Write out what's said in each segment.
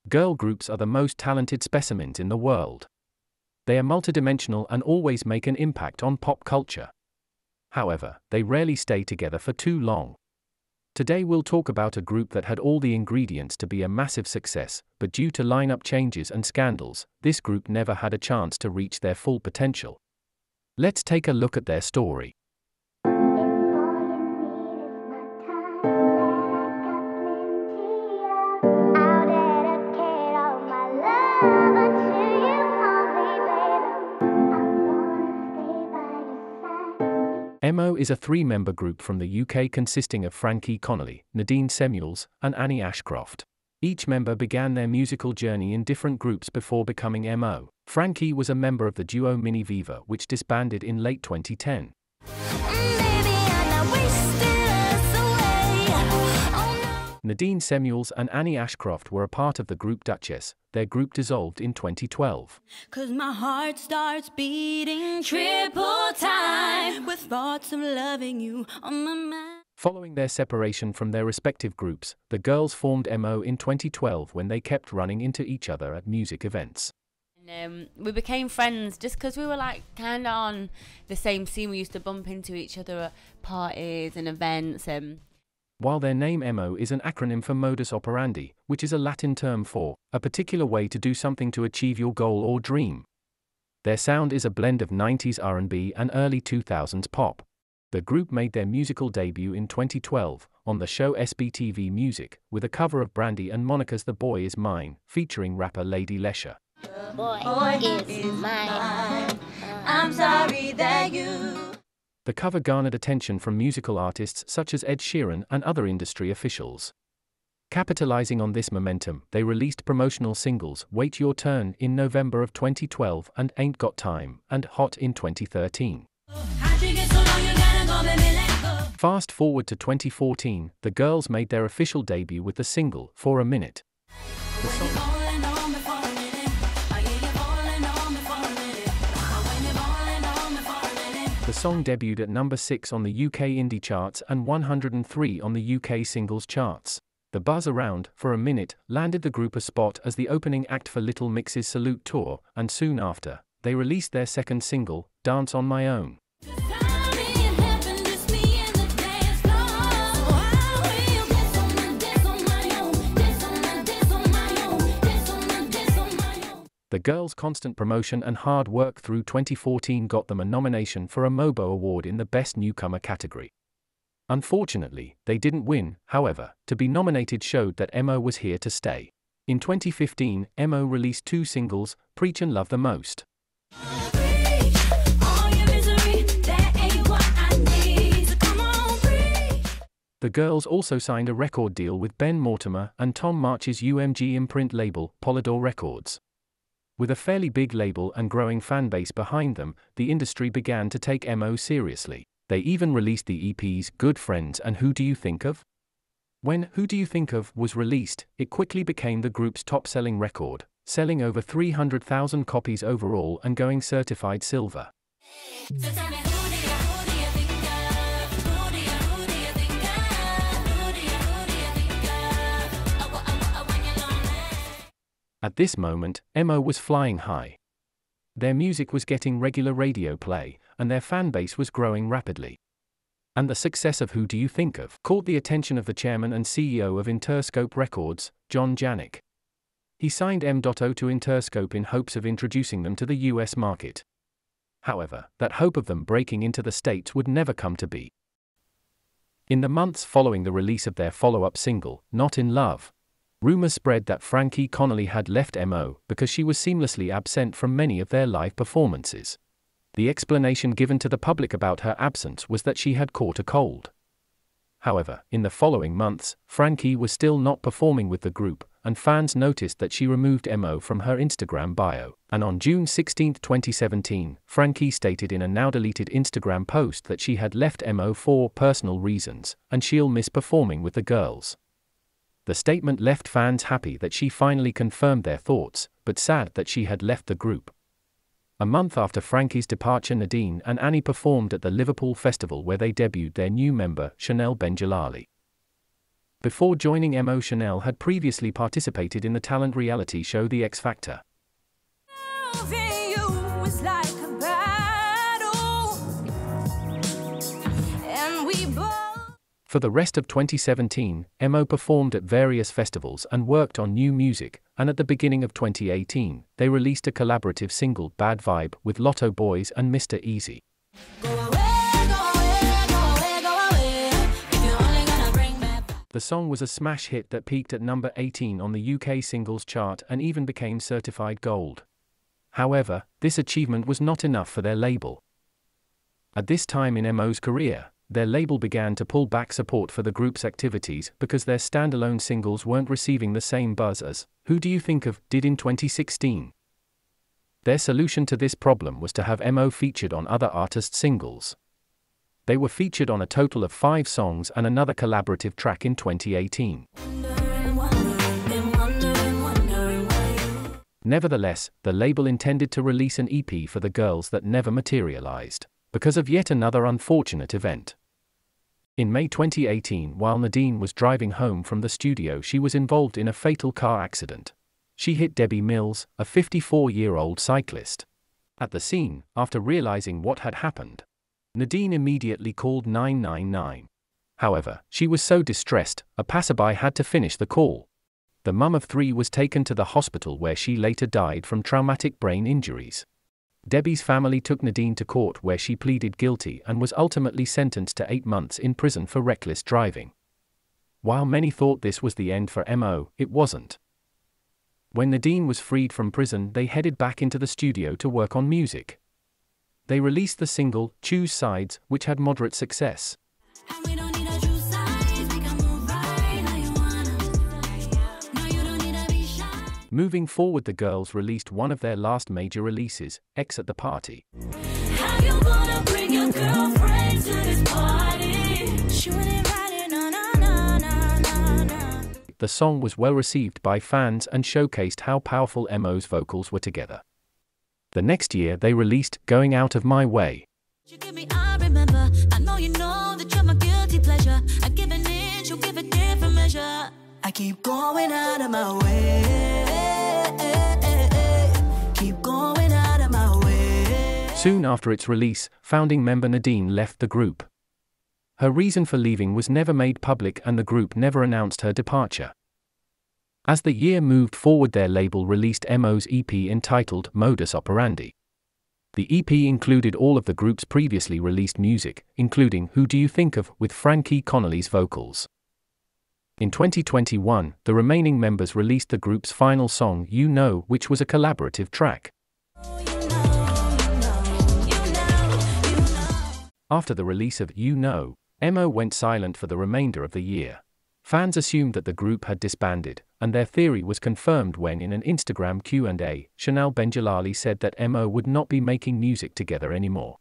Girl groups are the most talented specimens in the world. They are multidimensional and always make an impact on pop culture. However, they rarely stay together for too long. Today we'll talk about a group that had all the ingredients to be a massive success, but due to lineup changes and scandals, this group never had a chance to reach their full potential. Let's take a look at their story. M.O is a three-member group from the UK consisting of Frankee Connolly, Nadine Samuels, and Ashcroft. Each member began their musical journey in different groups before becoming M.O. Frankee was a member of the duo Mini Viva, which disbanded in late 2010. Nadine Samuels and Ashcroft were a part of the group Duchess. Their group dissolved in 2012. 'Cause my heart starts beating triple time with thoughts of loving you on my mind. Following their separation from their respective groups, the girls formed M.O in 2012 when they kept running into each other at music events. We became friends just because we were like kind of on the same scene. We used to bump into each other at parties and events. While their name M.O is an acronym for Modus Operandi, which is a Latin term for a particular way to do something to achieve your goal or dream. Their sound is a blend of 90s R&B and early 2000s pop. The group made their musical debut in 2012 on the show SBTV Music with a cover of Brandy and Monica's The Boy Is Mine, featuring rapper Lady Lesher. The boy is mine. I'm sorry that you. The cover garnered attention from musical artists such as Ed Sheeran and other industry officials. Capitalizing on this momentum, they released promotional singles Wait Your Turn in November of 2012 and Ain't Got Time and Hot in 2013. Fast forward to 2014, the girls made their official debut with the single For a Minute. The song debuted at number 6 on the UK indie charts and 103 on the UK singles charts. The buzz around For a Minute landed the group a spot as the opening act for Little Mix's Salute tour, and soon after, they released their second single, Dance on My Own. The girls' constant promotion and hard work through 2014 got them a nomination for a MOBO Award in the Best Newcomer category. Unfortunately, they didn't win. However, to be nominated showed that M.O was here to stay. In 2015, M.O released 2 singles, Preach and Love the Most. The girls also signed a record deal with Ben Mortimer and Tom March's UMG imprint label, Polydor Records. With a fairly big label and growing fan base behind them, the industry began to take M.O seriously. They even released the EPs Good Friends and Who Do You Think Of? When Who Do You Think Of was released, it quickly became the group's top-selling record, selling over 300,000 copies overall and going certified silver. At this moment, M.O was flying high. Their music was getting regular radio play, and their fan base was growing rapidly. And the success of Who Do You Think Of caught the attention of the chairman and CEO of Interscope Records, John Janik. He signed M.O to Interscope in hopes of introducing them to the US market. However, that hope of them breaking into the States would never come to be. In the months following the release of their follow-up single, Not in Love, rumors spread that Frankee Connolly had left M.O because she was seamlessly absent from many of their live performances. The explanation given to the public about her absence was that she had caught a cold. However, in the following months, Frankee was still not performing with the group, and fans noticed that she removed M.O from her Instagram bio. And on June 16, 2017, Frankee stated in a now-deleted Instagram post that she had left M.O for personal reasons, and she'll miss performing with the girls. The statement left fans happy that she finally confirmed their thoughts, but sad that she had left the group. A month after Frankee's departure, Nadine and Annie performed at the Liverpool Festival where they debuted their new member, Chanel Benjalali. Before joining M.O, Chanel had previously participated in the talent reality show The X Factor. For the rest of 2017, M.O performed at various festivals and worked on new music, and at the beginning of 2018, they released a collaborative single, Bad Vibe, with Lotto, Boyzz and Mr Eazi. The song was a smash hit that peaked at number 18 on the UK singles chart and even became certified gold. However, this achievement was not enough for their label. At this time in M.O's career, their label began to pull back support for the group's activities because their standalone singles weren't receiving the same buzz as Who Do You Think Of did in 2016. Their solution to this problem was to have M.O featured on other artists' singles. They were featured on a total of 5 songs and another collaborative track in 2018. Nevertheless, the label intended to release an EP for the girls that never materialized, because of yet another unfortunate event. In May 2018, while Nadine was driving home from the studio, she was involved in a fatal car accident. She hit Debbie Mills, a 54-year-old cyclist. At the scene, after realizing what had happened, Nadine immediately called 999. However, she was so distressed, a passerby had to finish the call. The mum of 3 was taken to the hospital where she later died from traumatic brain injuries. Debbie's family took Nadine to court where she pleaded guilty and was ultimately sentenced to 8 months in prison for reckless driving. While many thought this was the end for M.O, it wasn't. When Nadine was freed from prison, they headed back into the studio to work on music. They released the single, Choose Sides, which had moderate success. Moving forward, the girls released one of their last major releases, X at the Party. The song was well received by fans and showcased how powerful M.O's vocals were together. The next year they released Going Out of My Way. I keep going out of my way. Keep going out of my way. Soon after its release, founding member Nadine left the group. Her reason for leaving was never made public and the group never announced her departure. As the year moved forward, their label released M.O's EP entitled Modus Operandi. The EP included all of the group's previously released music, including Who Do You Think Of with Frankee Connolly's vocals. In 2021, the remaining members released the group's final song, You Know, which was a collaborative track. After the release of You Know, M.O went silent for the remainder of the year. Fans assumed that the group had disbanded, and their theory was confirmed when, in an Instagram Q&A, Chanel Benjalali said that M.O would not be making music together anymore.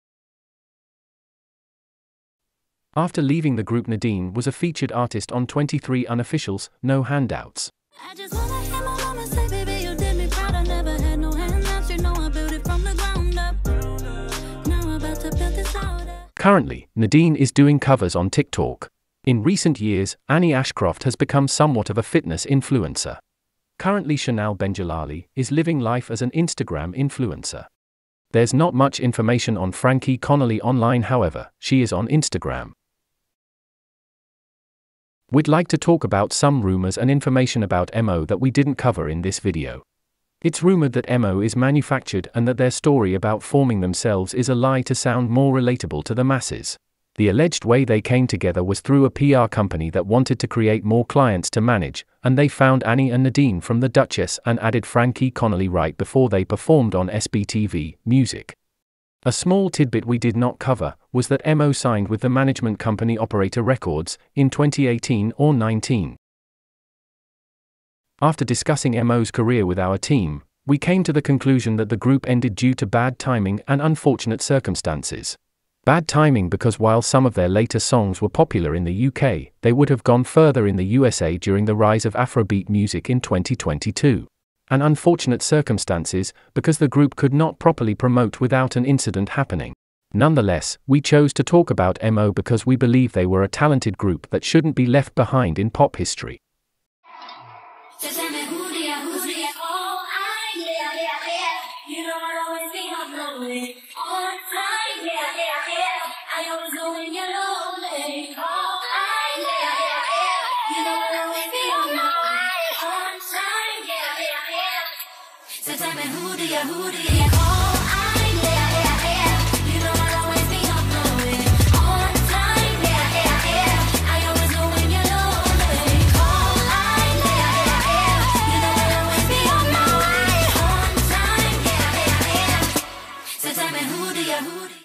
After leaving the group, Nadine was a featured artist on 23 Unofficial's No Handouts. I just wanna hear my mama say, baby, you did me proud. I never had no handouts. You know I built it from the ground up. Now I'm about to build this out. Currently, Nadine is doing covers on TikTok. In recent years, Annie Ashcroft has become somewhat of a fitness influencer. Currently, Chanel Benjalali is living life as an Instagram influencer. There's not much information on Frankee Connolly online, however, she is on Instagram. We'd like to talk about some rumors and information about M.O that we didn't cover in this video. It's rumored that M.O is manufactured and that their story about forming themselves is a lie to sound more relatable to the masses. The alleged way they came together was through a PR company that wanted to create more clients to manage, and they found Annie and Nadine from the Duchess and added Frankee Connolly right before they performed on SBTV Music. A small tidbit we did not cover was that M.O signed with the management company Operator Records in 2018 or 19. After discussing M.O's career with our team, we came to the conclusion that the group ended due to bad timing and unfortunate circumstances. Bad timing because while some of their later songs were popular in the UK, they would have gone further in the USA during the rise of Afrobeat music in 2022. And unfortunate circumstances because the group could not properly promote without an incident happening. Nonetheless, we chose to talk about M.O because we believe they were a talented group that shouldn't be left behind in pop history. So tell me who do you, oh, you know I always be lonely, all time, I always know when you're lonely, all time, you know I always be lonely, all time, so tell me who do you call?